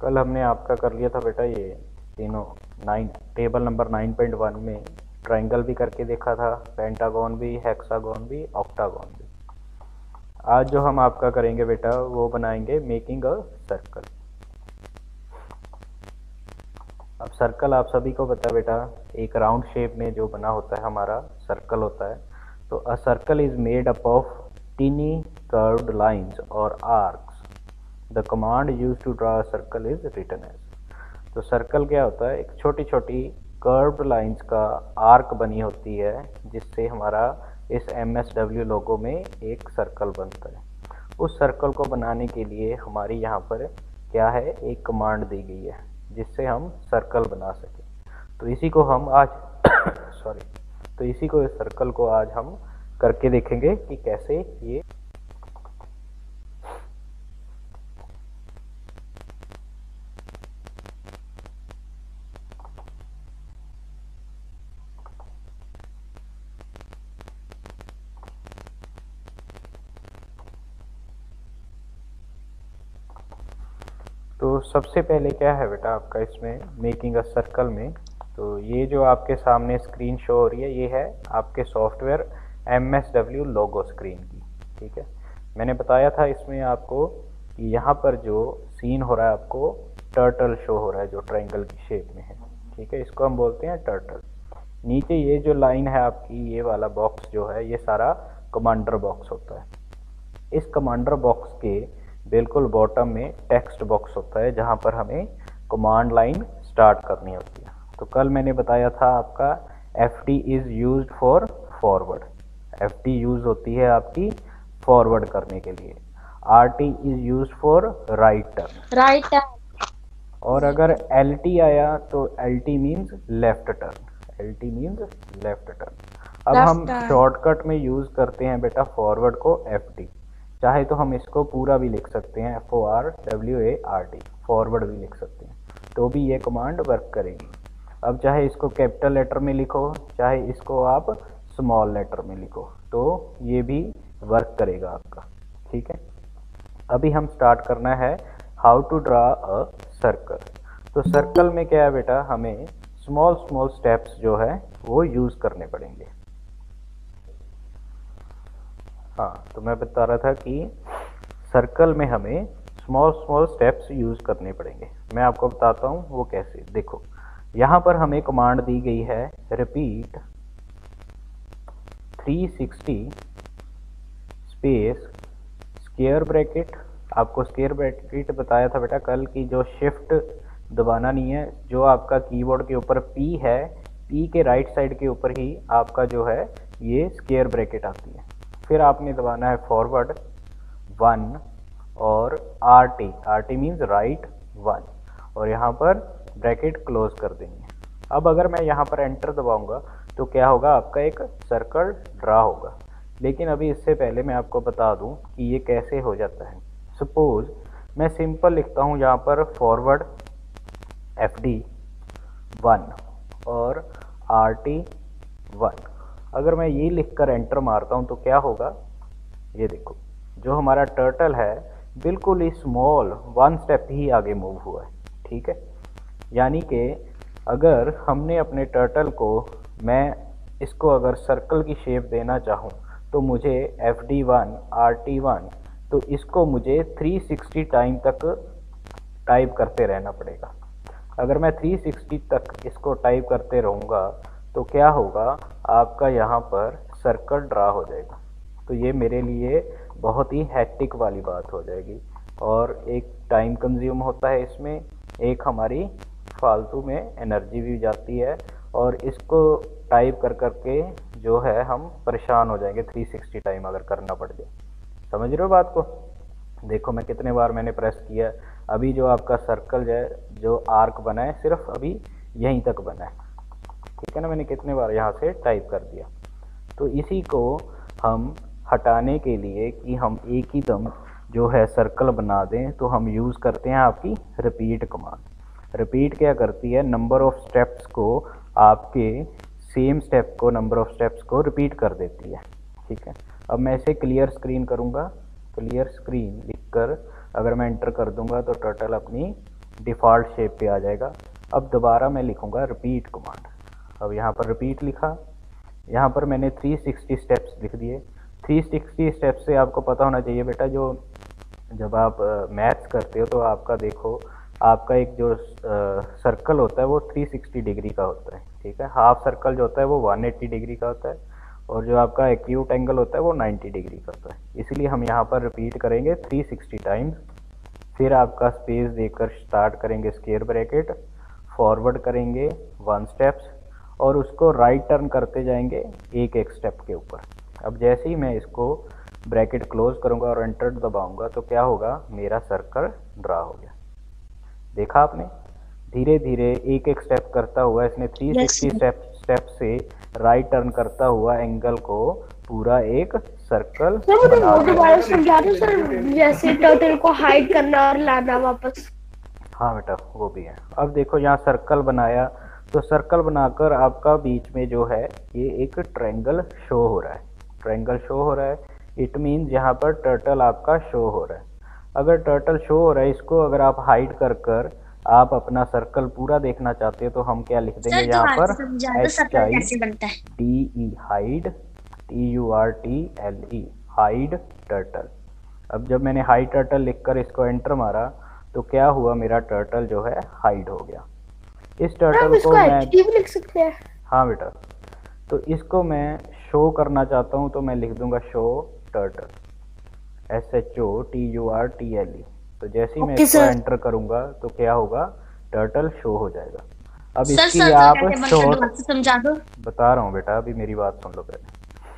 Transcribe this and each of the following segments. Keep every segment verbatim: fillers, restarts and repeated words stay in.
कल हमने आपका कर लिया था बेटा ये तीनों nine table number nine point one में ट्रायंगल भी करके देखा था, पेंटागन भी, हेक्सागन भी, ऑक्टागन भी। आज जो हम आपका करेंगे बेटा वो बनाएंगे मेकिंग अ सर्कल। अब सर्कल आप सभी को पता है बेटा, एक राउंड शेप में जो बना होता है हमारा सर्कल होता है। तो a circle is made up of tiny curved lines और arcs. The command use to draw a circle is written as. तो सर्कल क्या होता है, एक छोटी छोटी कर्व्ड लाइंस का आर्क बनी होती है जिससे हमारा इस एम एस डब्ल्यू लोगो में एक सर्कल बनता है। उस सर्कल को बनाने के लिए हमारी यहाँ पर क्या है, एक कमांड दी गई है जिससे हम सर्कल बना सकें। तो इसी को हम आज सॉरी तो इसी को इस सर्कल को आज हम करके देखेंगे कि कैसे ये तो सबसे पहले क्या है बेटा आपका इसमें मेकिंग अ सर्कल में, तो ये जो आपके सामने स्क्रीन शो हो रही है ये है आपके software M S W logo screen की। ठीक है, मैंने बताया था इसमें आपको कि यहाँ पर जो सीन हो रहा है आपको टर्टल शो हो रहा है जो ट्रायंगल की शेप में है। ठीक है, इसको हम बोलते हैं टर्टल। नीचे ये जो लाइन है आपकी, ये वाला बॉक्स जो है ये सारा कमांडर बॉक्स होता है। इस कमांडर बॉक्स के बिल्कुल बॉटम में टेक्स्ट बॉक्स होता है जहां पर हमें कमांड लाइन स्टार्ट करनी होती है। तो कल मैंने बताया था आपका F D is use for forward. F D use होती है आपकी फॉरवर्ड करने के लिए। R T is use for right turn. Right turn. और अगर एल टी आया तो L T means left turn. L T means left turn. अब हम शॉर्टकट में यूज करते हैं बेटा फॉरवर्ड को एफ डी। चाहे तो हम इसको पूरा भी लिख सकते हैं, F O R W A R T, forward भी लिख सकते हैं, तो भी ये कमांड वर्क करेगी। अब चाहे इसको कैपिटल लेटर में लिखो, चाहे इसको आप स्मॉल लेटर में लिखो, तो ये भी वर्क करेगा आपका। ठीक है, अभी हम स्टार्ट करना है how to draw a circle. तो सर्कल में क्या है बेटा, हमें स्मॉल स्मॉल स्टेप्स जो है वो यूज करने पड़ेंगे। हाँ, तो मैं बता रहा था कि सर्कल में हमें स्मॉल स्मॉल स्टेप्स यूज करने पड़ेंगे। मैं आपको बताता हूँ वो कैसे। देखो, यहाँ पर हमें कमांड दी गई है repeat three sixty space square bracket. आपको स्क्वायर ब्रैकेट बताया था बेटा कल की, जो शिफ्ट दबाना नहीं है, जो आपका कीबोर्ड के ऊपर पी है, पी के राइट साइड के ऊपर ही आपका जो है ये स्क्वायर ब्रैकेट आती है। फिर आपने दबाना है फॉरवर्ड वन और R T. R T means right one, और यहाँ पर ब्रैकेट क्लोज कर देंगे। अब अगर मैं यहाँ पर एंटर दबाऊंगा तो क्या होगा, आपका एक सर्कल ड्रा होगा। लेकिन अभी इससे पहले मैं आपको बता दूं कि ये कैसे हो जाता है। सपोज मैं सिंपल लिखता हूँ यहाँ पर फॉरवर्ड एफ डी वन और आर टी वन। अगर मैं ये लिखकर एंटर मारता हूँ तो क्या होगा, ये देखो, जो हमारा टर्टल है बिल्कुल ही स्मॉल वन स्टेप ही आगे मूव हुआ है। ठीक है, यानी कि अगर हमने अपने टर्टल को, मैं इसको अगर सर्कल की शेप देना चाहूँ तो मुझे F D one R T one, तो इसको मुझे थ्री सिक्सटी टाइम तक टाइप करते रहना पड़ेगा। अगर मैं थ्री सिक्सटी तक इसको टाइप करते रहूँगा तो क्या होगा, आपका यहाँ पर सर्कल ड्रा हो जाएगा। तो ये मेरे लिए बहुत ही हैक्टिक वाली बात हो जाएगी और एक टाइम कंज्यूम होता है इसमें, एक हमारी फालतू में एनर्जी भी जाती है, और इसको टाइप कर करके जो है हम परेशान हो जाएंगे थ्री सिक्सटी टाइम अगर करना पड़ जाए। समझ रहे हो बात को? देखो मैं कितने बार मैंने प्रेस किया। अभी जो आपका सर्कल है, जो आर्क बना है, सिर्फ अभी यहीं तक बना है। ठीक है ना, मैंने कितने बार यहाँ से टाइप कर दिया। तो इसी को हम हटाने के लिए कि हम एक ही दम जो है सर्कल बना दें, तो हम यूज़ करते हैं आपकी रिपीट कमांड। रिपीट क्या करती है, नंबर ऑफ स्टेप्स को, आपके सेम स्टेप को, नंबर ऑफ स्टेप्स को रिपीट कर देती है। ठीक है, अब मैं इसे क्लियर स्क्रीन करूँगा। क्लियर स्क्रीन लिखकर अगर मैं एंटर कर दूंगा तो टर्टल अपनी डिफ़ॉल्ट शेप पे आ जाएगा। अब दोबारा मैं लिखूँगा रिपीट कमांड। अब यहाँ पर रिपीट लिखा, यहाँ पर मैंने थ्री सिक्सटी स्टेप्स लिख दिए। थ्री सिक्सटी स्टेप्स से आपको पता होना चाहिए बेटा, जो जब आप मैथ्स करते हो तो आपका देखो आपका एक जो सर्कल होता है वो थ्री सिक्सटी डिग्री का होता है, ठीक है। हाफ सर्कल जो होता है वो वन एट्टी डिग्री का होता है, और जो आपका एक्यूट एंगल होता है वो नाइन्टी डिग्री का होता है। इसलिए हम यहाँ पर रिपीट करेंगे थ्री सिक्सटी टाइम्स, फिर आपका स्पेस देकर स्टार्ट करेंगे स्क्वायर ब्रैकेट, फॉरवर्ड करेंगे वन स्टेप्स और उसको राइट टर्न करते जाएंगे एक एक स्टेप के ऊपर। अब जैसे ही मैं इसको ब्रैकेट क्लोज करूंगा और एंटर दबाऊंगा तो क्या होगा, मेरा सर्कल ड्रा हो गया। देखा आपने, धीरे धीरे एक एक स्टेप करता हुआ इसने थ्री सिक्सटी स्टेप स्टेप से राइट टर्न करता हुआ एंगल को पूरा एक सर्कल बना दिया। समझा दो सर, जैसे टर्टल को हाइड करना और लाना वापस। हाँ बेटा वो भी है। अब देखो यहाँ सर्कल बनाया, तो सर्कल बनाकर आपका बीच में जो है ये एक ट्रायंगल शो हो रहा है। ट्रायंगल शो हो रहा है, इट मीन्स यहाँ पर टर्टल आपका शो हो रहा है। अगर टर्टल शो हो रहा है, इसको अगर आप हाइड कर कर आप अपना सर्कल पूरा देखना चाहते हो तो हम क्या लिख देंगे यहाँ पर, H I D E hide, T U R T L E hide turtle. अब जब मैंने हाइड टर्टल लिखकर इसको एंटर मारा तो क्या हुआ, मेरा टर्टल जो है हाइड हो गया। इस टर्टल को मैं लिख सकते हैं। हाँ बेटा, तो इसको मैं शो करना चाहता हूँ तो मैं लिख दूंगा show turtle, S H O T U R T L E. तो जैसे ही मैं इसको एंटर करूंगा तो क्या होगा, टर्टल शो हो जाएगा। अब सर, इसकी सर, आप शॉर्ट समझा दो, बता रहा हूँ बेटा, अभी मेरी बात सुन लो पहले।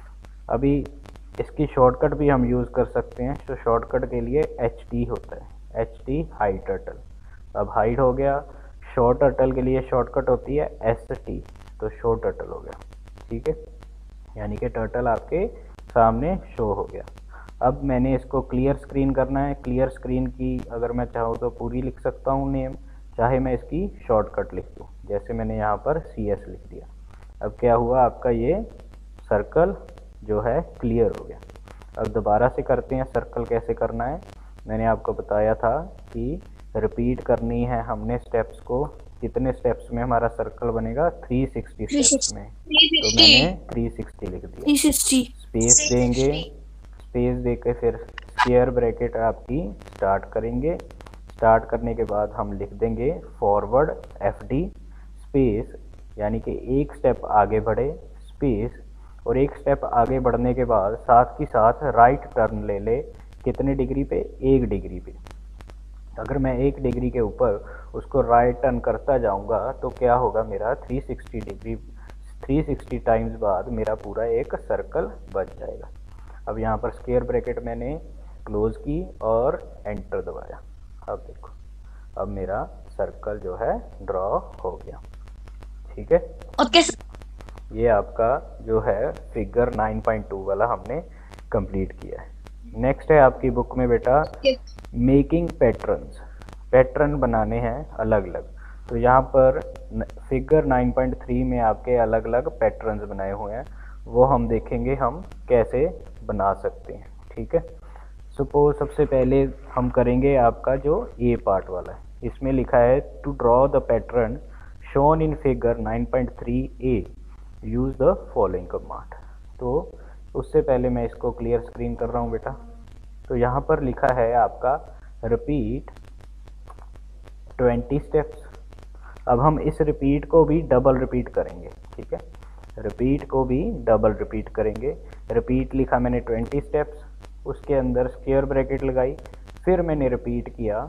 अभी इसकी शॉर्टकट भी हम यूज़ कर सकते हैं, तो शॉर्टकट के लिए एच टी होता है, एच टी हाइड टर्टल। अब हाइड हो गया। शॉर्ट टर्टल के लिए शॉर्टकट होती है एस टी, तो शो टर्टल हो गया, ठीक है। यानी कि टर्टल आपके सामने शो हो गया। अब मैंने इसको क्लियर स्क्रीन करना है। क्लियर स्क्रीन की अगर मैं चाहूँ तो पूरी लिख सकता हूँ नेम, चाहे मैं इसकी शॉर्टकट लिख दूँ, जैसे मैंने यहाँ पर सी एस लिख दिया। अब क्या हुआ, आपका ये सर्कल जो है क्लियर हो गया। अब दोबारा से करते हैं, सर्कल कैसे करना है। मैंने आपको बताया था कि रिपीट करनी है हमने स्टेप्स को। कितने स्टेप्स में हमारा सर्कल बनेगा, थ्री सिक्सटी स्टेप्स में, तो मैंने थ्री सिक्सटी लिख दिया। स्पेस देंगे, स्पेस देके फिर स्क्वायर ब्रैकेट आपकी स्टार्ट करेंगे। स्टार्ट करने के बाद हम लिख देंगे फॉरवर्ड एफ डी स्पेस, यानी कि एक स्टेप आगे बढ़े स्पेस, और एक स्टेप आगे बढ़ने के बाद साथ ही साथ राइट टर्न ले ले। कितने डिग्री पे, एक डिग्री पे। अगर मैं एक डिग्री के ऊपर उसको राइट टर्न करता जाऊंगा तो क्या होगा, मेरा three sixty degree three sixty times बाद मेरा पूरा एक सर्कल बन जाएगा। अब यहाँ पर स्क्वायर ब्रैकेट मैंने क्लोज की और एंटर दबाया। अब देखो, अब मेरा सर्कल जो है ड्रॉ हो गया, ठीक है। ओके। ये आपका जो है फिगर नाइन पॉइंट टू वाला हमने कंप्लीट किया है। नेक्स्ट है आपकी बुक में बेटा मेकिंग पैटर्न्स। पैटर्न बनाने हैं अलग अलग, तो यहाँ पर फिगर नाइन पॉइंट थ्री में आपके अलग अलग पैटर्न्स बनाए हुए हैं, वो हम देखेंगे हम कैसे बना सकते हैं, ठीक है। सपोज सबसे पहले हम करेंगे आपका जो ए पार्ट वाला है, इसमें लिखा है to draw the pattern shown in figure nine point three A use the following command. तो उससे पहले मैं इसको क्लियर स्क्रीन कर रहा हूँ बेटा। तो यहाँ पर लिखा है आपका रिपीट ट्वेंटी स्टेप्स। अब हम इस रिपीट को भी डबल रिपीट करेंगे, ठीक है। रिपीट को भी डबल रिपीट करेंगे। रिपीट लिखा मैंने ट्वेंटी स्टेप्स, उसके अंदर स्क्वायर ब्रैकेट लगाई, फिर मैंने रिपीट किया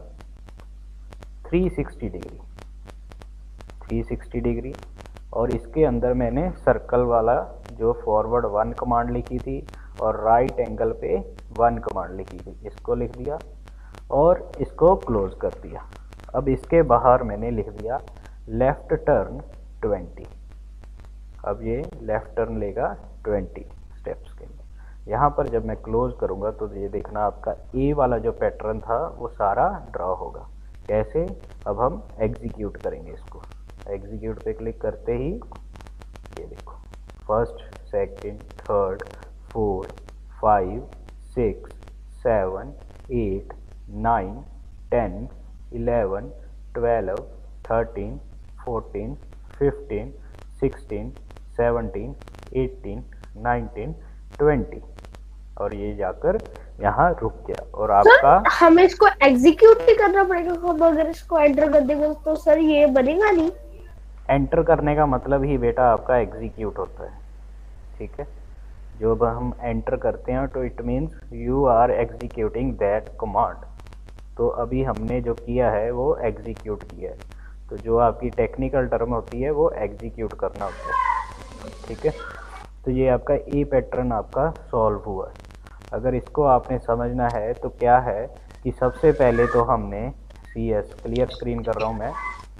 three sixty degree three sixty degree, और इसके अंदर मैंने सर्कल वाला जो फॉरवर्ड वन कमांड लिखी थी और राइट एंगल पे वन कमांड लिखी थी, इसको लिख दिया और इसको क्लोज कर दिया। अब इसके बाहर मैंने लिख दिया लेफ़्ट टर्न ट्वेंटी। अब ये लेफ़्ट टर्न लेगा ट्वेंटी स्टेप्स के लिए। यहाँ पर जब मैं क्लोज करूँगा तो ये देखना आपका ए वाला जो पैटर्न था वो सारा ड्रॉ होगा। कैसे, अब हम एग्जीक्यूट करेंगे इसको। एग्जीक्यूट पे क्लिक करते ही ये देखो first, second, third, fourth, five, six, seven, eight, nine, ten, eleven, twelve, thirteen, fourteen, fifteen, sixteen, seventeen, eighteen, nineteen, twenty और ये जाकर यहाँ रुक गया। और आपका सर हमें इसको एग्जीक्यूट नहीं करना पड़ेगा, हम अगर इसको एंटर कर देंगे तो सर ये बनेगा नहीं। एंटर करने का मतलब ही बेटा आपका एग्जीक्यूट होता है, ठीक है। जब हम एंटर करते हैं तो it means you are executing that command. तो अभी हमने जो किया है वो एग्जीक्यूट किया है। तो जो आपकी टेक्निकल टर्म होती है वो एग्जीक्यूट करना होता है, ठीक है। तो ये आपका ए पैटर्न आपका सॉल्व हुआ है। अगर इसको आपने समझना है तो क्या है कि सबसे पहले तो हमने सी एस क्लियर स्क्रीन कर रहा हूँ मैं।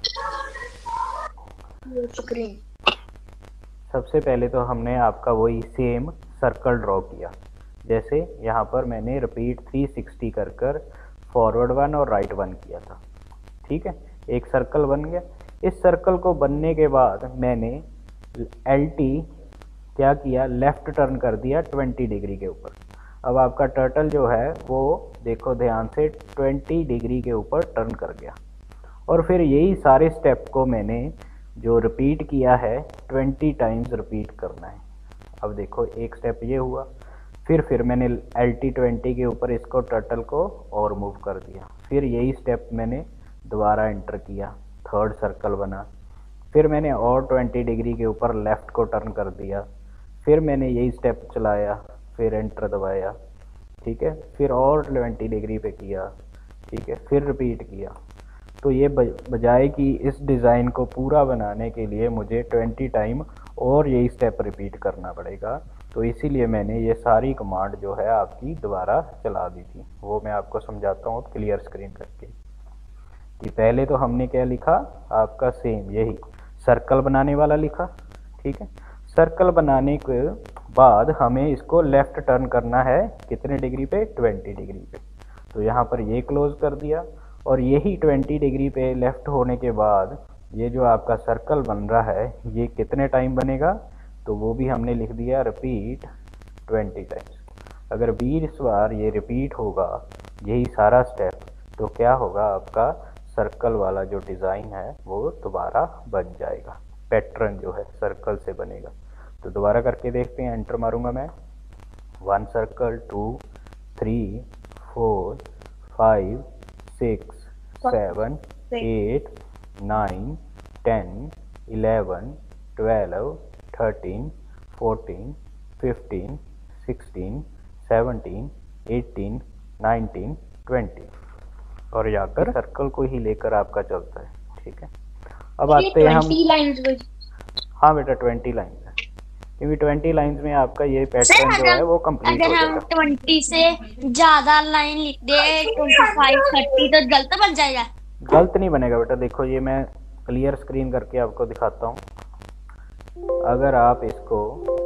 स्क्रीन सबसे पहले तो हमने आपका वही सेम सर्कल ड्रॉ किया। जैसे यहाँ पर मैंने रिपीट थ्री सिक्सटी कर कर फॉरवर्ड वन और राइट वन किया था, ठीक है। एक सर्कल बन गया। इस सर्कल को बनने के बाद मैंने एल टी क्या किया, लेफ्ट टर्न कर दिया ट्वेंटी डिग्री के ऊपर। अब आपका टर्टल जो है वो देखो ध्यान से ट्वेंटी डिग्री के ऊपर टर्न कर गया। और फिर यही सारे स्टेप को मैंने जो रिपीट किया है ट्वेंटी टाइम्स रिपीट करना है। अब देखो एक स्टेप ये हुआ, फिर फिर मैंने एल टी ट्वेंटी के ऊपर इसको टर्टल को और मूव कर दिया। फिर यही स्टेप मैंने दोबारा एंटर किया, थर्ड सर्कल बना। फिर मैंने और ट्वेंटी डिग्री के ऊपर लेफ़्ट को टर्न कर दिया। फिर मैंने यही स्टेप चलाया, फिर एंटर दबाया, ठीक है। फिर और ट्वेंटी डिग्री पे किया, ठीक है। फिर रिपीट किया। तो ये बजाय कि इस डिज़ाइन को पूरा बनाने के लिए मुझे ट्वेंटी टाइम और यही स्टेप रिपीट करना पड़ेगा। तो इसीलिए मैंने ये सारी कमांड जो है आपकी दोबारा चला दी थी। वो मैं आपको समझाता हूँ क्लियर स्क्रीन करके। कि पहले तो हमने क्या लिखा, आपका सेम यही सर्कल बनाने वाला लिखा, ठीक है। सर्कल बनाने के बाद हमें इसको लेफ़्ट टर्न करना है कितने डिग्री पे, ट्वेंटी डिग्री पे। तो यहाँ पर ये क्लोज कर दिया। और यही ट्वेंटी डिग्री पे लेफ़्ट होने के बाद ये जो आपका सर्कल बन रहा है ये कितने टाइम बनेगा, तो वो भी हमने लिख दिया रिपीट ट्वेंटी टाइम्स। अगर बीस बार ये रिपीट होगा यही सारा स्टेप, तो क्या होगा, आपका सर्कल वाला जो डिज़ाइन है वो दोबारा बन जाएगा। पैटर्न जो है सर्कल से बनेगा। तो दोबारा करके देखते हैं, एंटर मारूंगा मैं। One circle, two, three, four, five, six, seven, eight, nine, ten, eleven, twelve, thirteen, fourteen, fifteen, sixteen, seventeen, eighteen, nineteen, twenty और जाकर सर्कल को ही लेकर आपका चलता है, ठीक है। अब आते हैं हम, हाँ बेटा ट्वेंटी लाइन्स है, क्योंकि ट्वेंटी लाइन्स में आपका ये पैटर्न जो है वो कंप्लीट हो जाएगा। अगर हम ट्वेंटी से ज्यादा लाइन लिख दे ट्वेंटी फाइव थर्टी तो गलत बन जाएगा। गलत नहीं बनेगा बेटा। देखो ये मैं क्लियर स्क्रीन करके आपको दिखाता हूँ। अगर आप इसको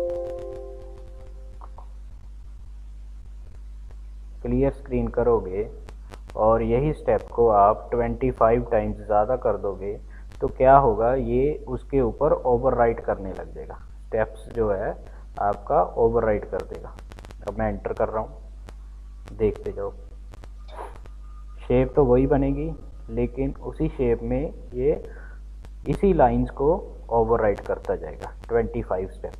क्लियर स्क्रीन करोगे और यही स्टेप को आप ट्वेंटी फाइव टाइम्स ज़्यादा कर दोगे तो क्या होगा, ये उसके ऊपर ओवरराइट करने लग जाएगा। स्टेप्स जो है आपका ओवरराइट कर देगा। अब मैं एंटर कर रहा हूँ, देखते जाओ। शेप तो वही बनेगी लेकिन उसी शेप में ये इसी लाइंस को ओवरराइट करता जाएगा ट्वेंटी फाइव स्टेप।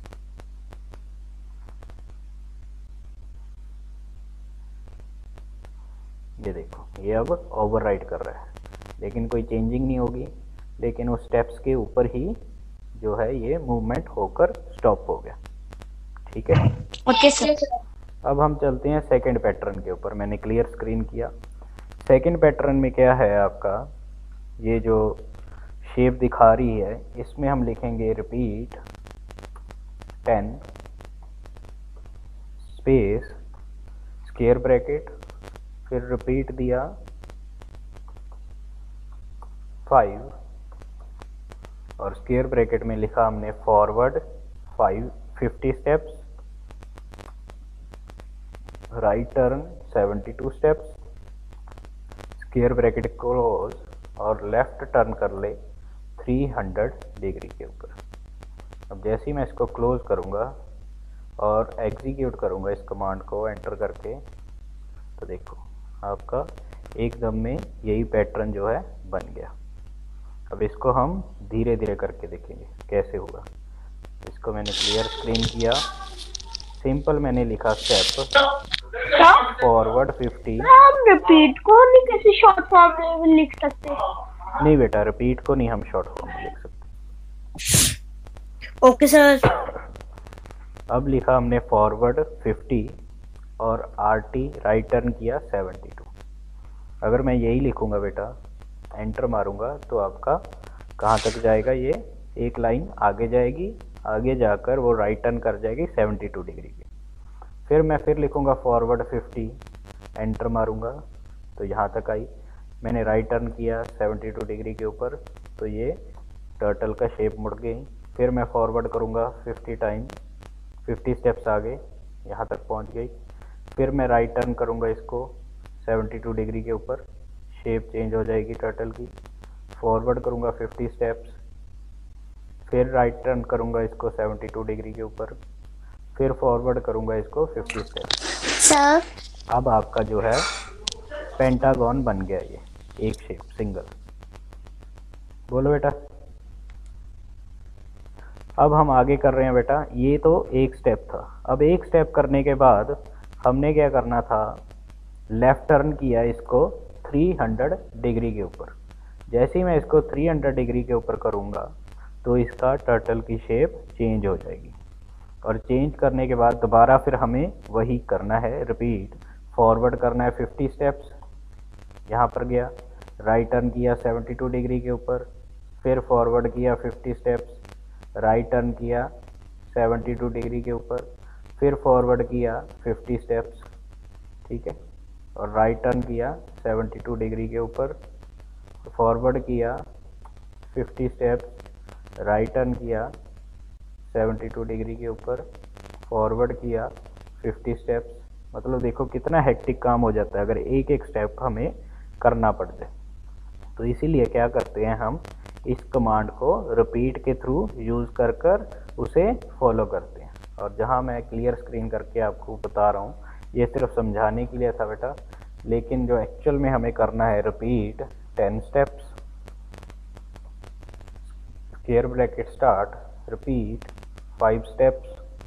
ये देखो ये अब ओवरराइट कर रहा है, लेकिन कोई चेंजिंग नहीं होगी, लेकिन उस स्टेप्स के ऊपर ही जो है ये मूवमेंट होकर स्टॉप हो गया, ठीक है। Okay sir. अब हम चलते हैं सेकंड पैटर्न के ऊपर। मैंने क्लियर स्क्रीन किया। सेकंड पैटर्न में क्या है आपका, ये जो शेप दिखा रही है इसमें हम लिखेंगे repeat ten space square bracket, फिर रिपीट दिया फाइव और स्क्वायर ब्रैकेट में लिखा हमने forward five fifty steps, right turn seventy two steps, square bracket close और लेफ्ट टर्न कर ले थ्री हंड्रेड डिग्री के ऊपर। अब जैसे ही मैं इसको क्लोज करूंगा और एग्जीक्यूट करूंगा इस कमांड को एंटर करके, तो देखो आपका एकदम में यही पैटर्न जो है बन गया। अब इसको हम धीरे धीरे करके देखेंगे कैसे होगा। इसको मैंने क्लियर स्क्रीन किया, सिंपल मैंने लिखा स्टेप फॉरवर्ड फिफ्टी। हम रिपीट को नहीं किसी शॉर्ट फॉर्म में लिख सकते? नहीं बेटा, रिपीट को नहीं हम शॉर्ट फॉर्म में लिख सकते। Okay sir. अब लिखा हमने फॉरवर्ड फिफ्टी और आर टी राइट टर्न किया सेवेंटी टू। अगर मैं यही लिखूंगा बेटा, एंटर मारूंगा, तो आपका कहाँ तक जाएगा, ये एक लाइन आगे जाएगी, आगे जाकर वो राइट टर्न कर जाएगी सेवेंटी टू डिग्री की। फिर मैं फिर लिखूंगा फॉरवर्ड फिफ्टी, एंटर मारूंगा तो यहाँ तक आई। मैंने राइट टर्न किया सेवेंटी टू डिग्री के ऊपर, तो ये टर्टल का शेप मुड़ गई। फिर मैं फॉरवर्ड करूँगा फिफ्टी टाइम, फिफ्टी स्टेप्स आगे, यहाँ तक पहुँच गई। फिर मैं राइट टर्न करूँगा इसको सेवेंटी टू डिग्री के ऊपर, शेप चेंज हो जाएगी टर्टल की। फॉरवर्ड करूँगा फिफ्टी स्टेप्स, फिर राइट टर्न करूँगा इसको सेवेंटी टू डिग्री के ऊपर, फिर फॉरवर्ड करूँगा इसको फिफ्टी स्टेप्स। सर अब आपका जो है पेंटागन बन गया, ये एक शेप सिंगल। बोलो बेटा। अब हम आगे कर रहे हैं बेटा, ये तो एक स्टेप था। अब एक स्टेप करने के बाद हमने क्या करना था, लेफ्ट टर्न किया इसको थ्री हंड्रेड डिग्री के ऊपर। जैसे ही मैं इसको थ्री हंड्रेड डिग्री के ऊपर करूँगा तो इसका टर्टल की शेप चेंज हो जाएगी। और चेंज करने के बाद दोबारा फिर हमें वही करना है, रिपीट। फॉरवर्ड करना है फिफ्टी स्टेप्स, यहाँ पर गया, राइट टर्न किया सेवेंटी टू डिग्री के ऊपर, फिर फॉरवर्ड किया फिफ्टी स्टेप्स, राइट टर्न किया सेवेंटी टू डिग्री के ऊपर, फिर फॉरवर्ड किया फिफ्टी स्टेप्स, ठीक है, और राइट टर्न किया सेवेंटी टू डिग्री के ऊपर, फॉरवर्ड किया फिफ्टी स्टेप्स, राइट टर्न किया सेवेंटी टू डिग्री के ऊपर, फॉरवर्ड किया फिफ्टी स्टेप्स। मतलब देखो कितना हेक्टिक काम हो जाता है अगर एक एक स्टेप हमें करना पड़ जाए। तो इसीलिए क्या करते हैं, हम इस कमांड को रिपीट के थ्रू यूज़ कर कर उसे फॉलो करते हैं। और जहां मैं क्लियर स्क्रीन करके आपको बता रहा हूं, ये सिर्फ समझाने के लिए था बेटा, लेकिन जो एक्चुअल में हमें करना है, repeat ten steps, square bracket start, repeat five steps,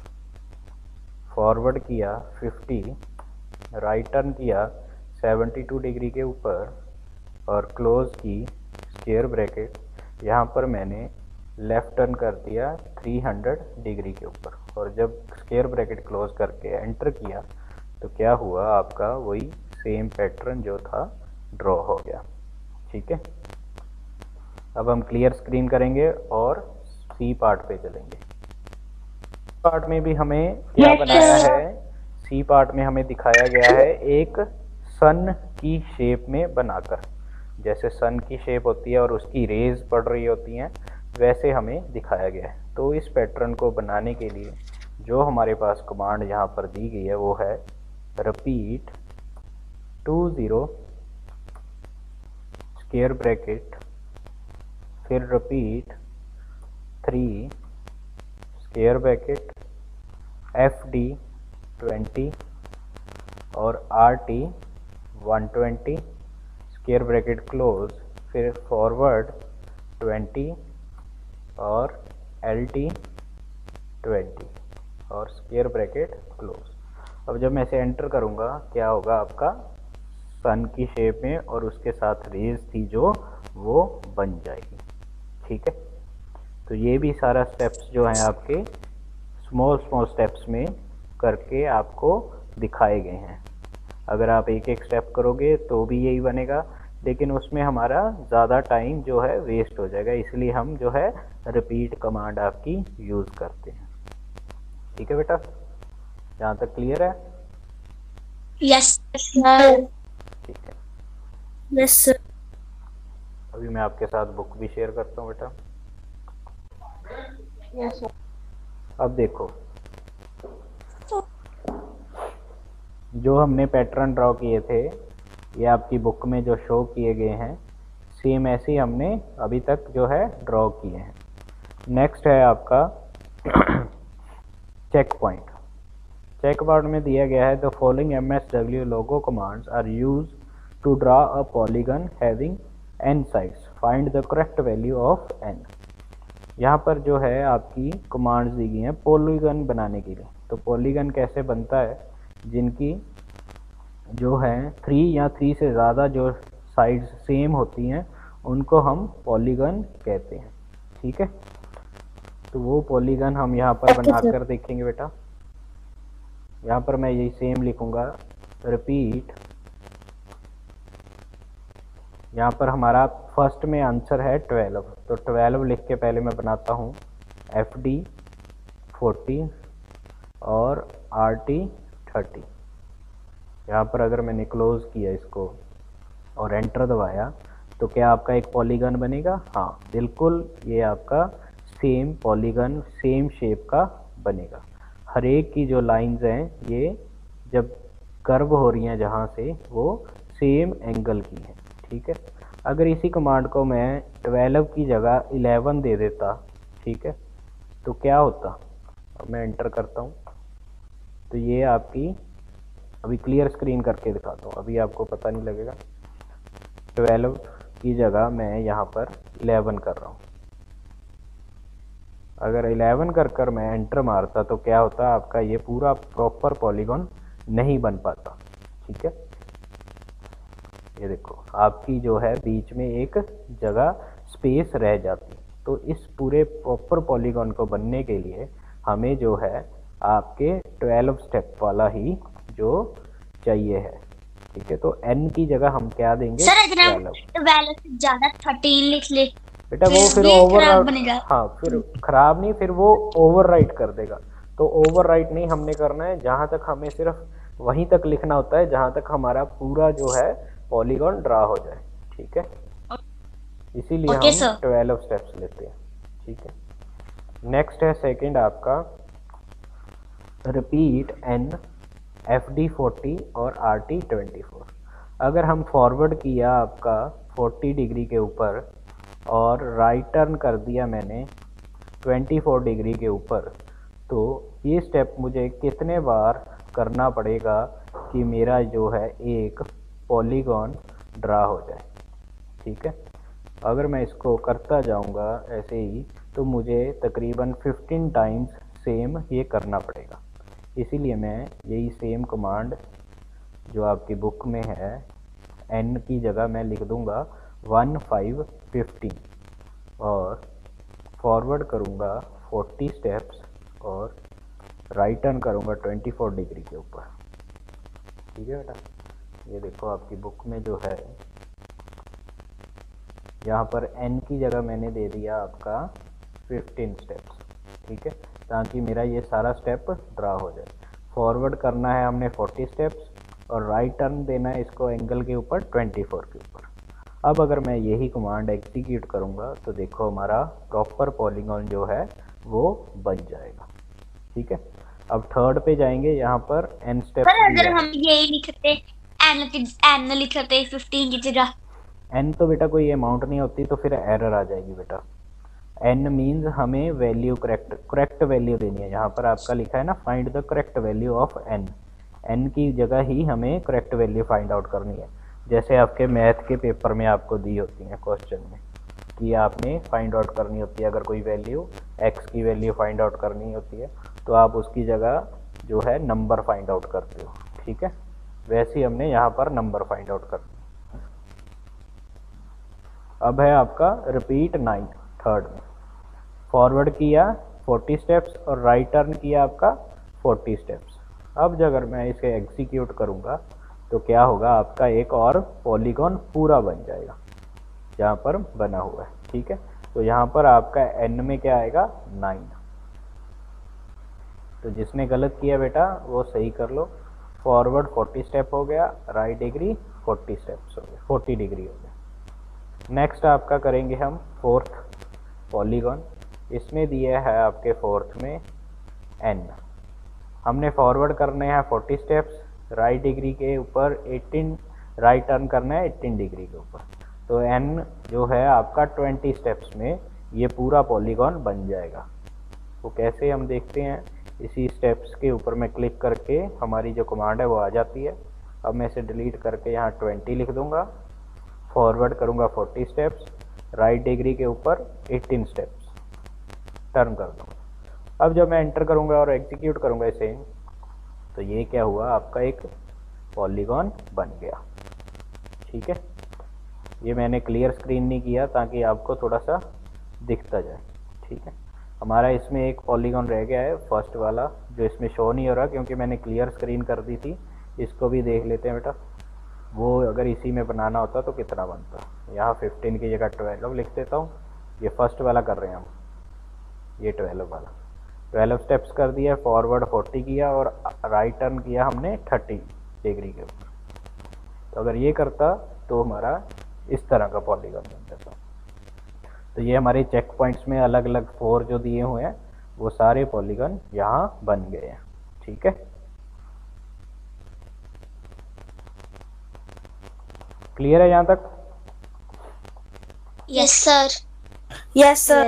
forward किया फिफ्टी, राइट टर्न किया सेवेंटी टू डिग्री के ऊपर और क्लोज की स्क्वायर ब्रैकेट। यहाँ पर मैंने लेफ़्ट टर्न कर दिया थ्री हंड्रेड डिग्री के ऊपर, और जब स्क्वायर ब्रैकेट क्लोज करके एंटर किया तो क्या हुआ, आपका वही सेम पैटर्न जो था ड्रॉ हो गया। ठीक है, अब हम क्लियर स्क्रीन करेंगे और सी पार्ट पे चलेंगे। पार्ट में भी हमें क्या yes, बनाया है, सी पार्ट में हमें दिखाया गया है एक सन की शेप में बनाकर। जैसे सन की शेप होती है और उसकी रेज पड़ रही होती हैं, वैसे हमें दिखाया गया है। तो इस पैटर्न को बनाने के लिए जो हमारे पास कमांड यहाँ पर दी गई है वो है repeat two zero square bracket, फिर repeat three square bracket F D twenty और R T one twenty square bracket close, फिर फॉरवर्ड ट्वेंटी और एल टी ट्वेंटी और स्क्वायर ब्रैकेट क्लोज। अब जब मैं इसे एंटर करूँगा क्या होगा, आपका सन की शेप में और उसके साथ रेज थी जो वो बन जाएगी। ठीक है, तो ये भी सारा स्टेप्स जो हैं आपके स्मॉल स्मॉल स्टेप्स में करके आपको दिखाए गए हैं। अगर आप एक एक स्टेप करोगे तो भी यही बनेगा, लेकिन उसमें हमारा ज़्यादा टाइम जो है वेस्ट हो जाएगा, इसलिए हम जो है रिपीट कमांड आपकी यूज़ करते हैं। ठीक है बेटा, यहाँ तक क्लियर है? Yes sir. ठीक है, यस सर। अभी मैं आपके साथ बुक भी शेयर करता हूँ बेटा। Yes sir. अब देखो, जो हमने पैटर्न ड्रॉ किए थे ये आपकी बुक में जो शो किए गए हैं, सेम ऐसे ही हमने अभी तक जो है ड्रॉ किए हैं। नेक्स्ट है आपका चेक पॉइंट। चेक पॉइंट में दिया गया है the following M S W logo commands are use to draw a polygon having N sides, find the correct value of N. यहाँ पर जो है आपकी कमांड्स दी गई हैं पॉलीगन बनाने के लिए। तो पॉलीगन कैसे बनता है, जिनकी जो है थ्री या थ्री से ज़्यादा जो साइड्स सेम होती हैं उनको हम पॉलीगन कहते हैं। ठीक है, तो वो पॉलीगन हम यहाँ पर बनाकर देखेंगे बेटा। यहाँ पर मैं यही सेम लिखूंगा, रिपीट। यहाँ पर हमारा फर्स्ट में आंसर है ट्वेल्व, तो ट्वेल्व लिख के पहले मैं बनाता हूँ एफ डी फोर्टी और आर टी थर्टी। यहाँ पर अगर मैंने क्लोज किया इसको और एंटर दबाया तो क्या आपका एक पॉलीगन बनेगा? हाँ बिल्कुल, ये आपका सेम पॉलीगन सेम शेप का बनेगा। हर एक की जो लाइंस हैं ये जब कर्व हो रही हैं जहाँ से वो सेम एंगल की हैं। ठीक है, अगर इसी कमांड को मैं ट्वेल्व की जगह इलेवन दे देता, ठीक है, तो क्या होता? अब मैं एंटर करता हूँ तो ये आपकी, अभी क्लियर स्क्रीन करके दिखाता हूँ, अभी आपको पता नहीं लगेगा। ट्वेल्व की जगह मैं यहाँ पर इलेवन कर रहा हूँ। अगर इलेवन कर कर मैं एंटर मारता तो क्या होता? आपका ये पूरा प्रॉपर पॉलीगॉन नहीं बन पाता। ठीक है, ये देखो आपकी जो है बीच में एक जगह स्पेस रह जाती। तो इस पूरे प्रॉपर पॉलीगॉन को बनने के लिए हमें जो है आपके ट्वेल्व स्टेप वाला ही जो चाहिए है। ठीक है, तो n की जगह हम क्या देंगे? सर ट्वेल्व से ज्यादा थर्टीन लिख ले बेटा, वो फिर ओवर हाँ फिर खराब नहीं, फिर वो ओवर राइट कर देगा। तो ओवर राइट नहीं हमने करना है, जहाँ तक हमें सिर्फ वहीं तक लिखना होता है जहाँ तक हमारा पूरा जो है पॉलीगॉन ड्रा हो जाए। ठीक है, इसीलिए okay, हम ट्वेल्व स्टेप्स लेते हैं। ठीक है, नेक्स्ट है सेकंड आपका repeat N F D forty और आर टी ट्वेंटी फोर। अगर हम फॉरवर्ड किया आपका फोर्टी डिग्री के ऊपर और राइट टर्न कर दिया मैंने ट्वेंटी फोर डिग्री के ऊपर, तो ये स्टेप मुझे कितने बार करना पड़ेगा कि मेरा जो है एक पॉलीगॉन ड्रा हो जाए? ठीक है, अगर मैं इसको करता जाऊंगा ऐसे ही तो मुझे तकरीबन फिफ्टीन टाइम्स सेम ये करना पड़ेगा। इसीलिए मैं यही सेम कमांड जो आपकी बुक में है n की जगह मैं लिख दूंगा वन फाइव फिफ्टीन और फॉरवर्ड करूंगा फोर्टी स्टेप्स और राइट टर्न करूंगा ट्वेंटी फोर डिग्री के ऊपर। ठीक है बेटा, ये देखो आपकी बुक में जो है यहाँ पर n की जगह मैंने दे दिया आपका फिफ्टीन स्टेप्स। ठीक है, ताकि मेरा ये सारा स्टेप ड्रा हो जाए। फॉरवर्ड करना है हमने फोर्टी स्टेप्स और राइट टर्न देना है इसको एंगल के ऊपर ट्वेंटी फोर के ऊपर। अब अगर मैं यही कमांड एग्जीक्यूट करूँगा तो देखो हमारा प्रॉपर पॉलीगॉन जो है वो बन जाएगा। ठीक है, अब थर्ड पे जाएंगे। यहाँ पर n स्टेप, अगर हम यही लिखते n n लिखते फिफ्टीन की जगह, n तो बेटा कोई अमाउंट नहीं होती तो फिर एरर आ जाएगी बेटा। n मीन्स हमें वैल्यू करेक्ट करेक्ट वैल्यू देनी है। यहाँ पर आपका लिखा है ना find the correct value of n, n की जगह ही हमें करेक्ट वैल्यू फाइंड आउट करनी है। जैसे आपके मैथ के पेपर में आपको दी होती हैं क्वेश्चन में कि आपने फाइंड आउट करनी होती है, अगर कोई वैल्यू x की वैल्यू फाइंड आउट करनी होती है तो आप उसकी जगह जो है नंबर फाइंड आउट करते हो। ठीक है, वैसे ही हमने यहाँ पर नंबर फाइंड आउट करना। अब है आपका रिपीट नाइन थर्ड में। फॉरवर्ड किया फोर्टी स्टेप्स और राइट टर्न किया आपका फोर्टी स्टेप्स। अब जब अगर मैं इसे एग्जीक्यूट करूँगा तो क्या होगा? आपका एक और पॉलीगॉन पूरा बन जाएगा जहाँ पर बना हुआ है। ठीक है, तो यहाँ पर आपका n में क्या आएगा? नाइन। तो जिसने गलत किया बेटा वो सही कर लो। फॉरवर्ड फोर्टी स्टेप हो गया, राइट डिग्री फोर्टी स्टेप्स हो गए, फोर्टी डिग्री हो गया। नेक्स्ट आपका करेंगे हम फोर्थ पॉलीगॉन। इसमें दिया है आपके फोर्थ में n। हमने फॉरवर्ड करने हैं फोर्टी स्टेप्स, राइट डिग्री के ऊपर एटीन, राइट टर्न करना है एटीन डिग्री के ऊपर। तो n जो है आपका ट्वेंटी स्टेप्स में ये पूरा पॉलीगॉन बन जाएगा। वो कैसे हम देखते हैं, इसी स्टेप्स के ऊपर में क्लिक करके हमारी जो कमांड है वो आ जाती है। अब मैं इसे डिलीट करके यहाँ ट्वेंटी लिख दूंगा, फॉरवर्ड करूँगा फोर्टी स्टेप्स, राइट डिग्री के ऊपर एटीन स्टेप्स, टर्न कर दूँगा। अब जब मैं एंटर करूँगा और एग्जीक्यूट करूँगा इसे, तो ये क्या हुआ, आपका एक पॉलीगॉन बन गया। ठीक है, ये मैंने क्लियर स्क्रीन नहीं किया ताकि आपको थोड़ा सा दिखता जाए। ठीक है, हमारा इसमें एक पॉलीगॉन रह गया है, फर्स्ट वाला, जो इसमें शो नहीं हो रहा क्योंकि मैंने क्लियर स्क्रीन कर दी थी। इसको भी देख लेते हैं बेटा, वो अगर इसी में बनाना होता तो कितना बनता। यहाँ फिफ्टीन की जगह ट्वेल्व लिख देता हूँ। ये फर्स्ट वाला कर रहे हैं हम, ये ट्वेल्व वाला, ट्वेल्व स्टेप्स कर दिया, फॉरवर्ड फोर्टी किया और राइट टर्न किया हमने थर्टी डिग्री के ऊपर। तो अगर ये करता तो हमारा इस तरह का पॉलीगॉन बन जाता। तो ये हमारे चेक पॉइंट्स में अलग अलग फोर जो दिए हुए हैं वो सारे पॉलीगॉन यहाँ बन गए हैं। ठीक है, क्लियर है यहाँ तक? Yes sir. Yes sir.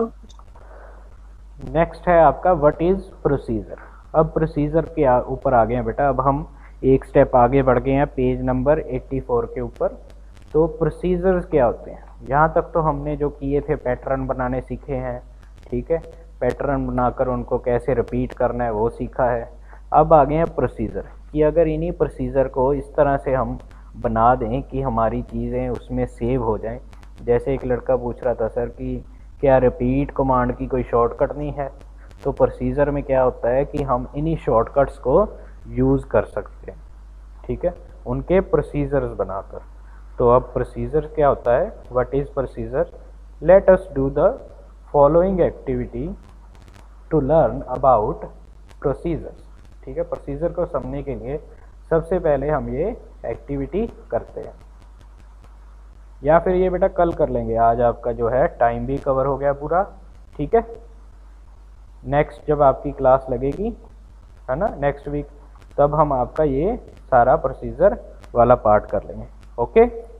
Next है आपका व्हाट इज प्रोसीजर। अब प्रोसीजर के ऊपर आ गए हैं बेटा, अब हम एक स्टेप आगे बढ़ गए हैं पेज नंबर चौरासी के ऊपर। तो प्रोसीजर्स क्या होते हैं? यहाँ तक तो हमने जो किए थे पैटर्न बनाने सीखे हैं। ठीक है, पैटर्न बनाकर उनको कैसे रिपीट करना है वो सीखा है। अब आ गए हैं प्रोसीजर कि अगर इन्हीं प्रोसीजर को इस तरह से हम बना दें कि हमारी चीज़ें उसमें सेव हो जाएं। जैसे एक लड़का पूछ रहा था सर कि क्या रिपीट कमांड की कोई शॉर्टकट नहीं है? तो प्रोसीजर में क्या होता है कि हम इन्हीं शॉर्टकट्स को यूज़ कर सकते हैं। ठीक है, उनके प्रोसीजर्स बनाकर। तो अब प्रोसीजर क्या होता है? What is procedure? Let us do the following activity to learn about procedures. ठीक है, प्रोसीजर को समझने के लिए सबसे पहले हम ये एक्टिविटी करते हैं, या फिर ये बेटा कल कर लेंगे। आज आपका जो है टाइम भी कवर हो गया पूरा। ठीक है, नेक्स्ट जब आपकी क्लास लगेगी, है ना, नेक्स्ट वीक, तब हम आपका ये सारा प्रोसीजर वाला पार्ट कर लेंगे। ओके।